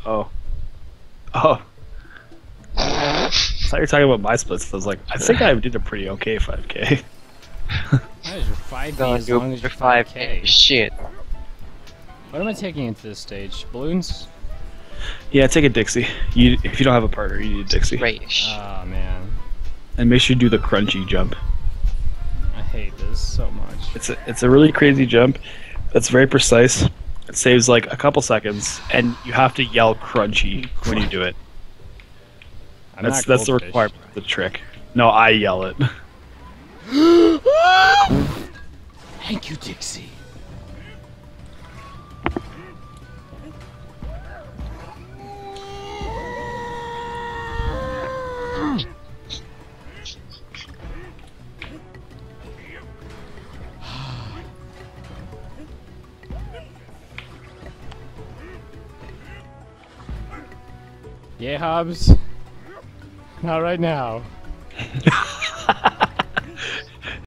Oh. Oh. I thought you were talking about my splits. I was like, I think I did a pretty okay 5K. That is your 5B Gonna as do long as for your 5K. 5K. Shit. What am I taking into this stage? Balloons? Yeah, take a Dixie. If you don't have a partner, you need a Dixie. Right. Oh man. And make sure you do the crunchy jump. I hate this so much. It's a really crazy jump. That's very precise. It saves like a couple seconds, and you have to yell crunchy when you do it. I'm That's not the goldfish. requirement of the trick. No, I yell it. Thank you, Dixie. Yeah, Hobbs. Not right now.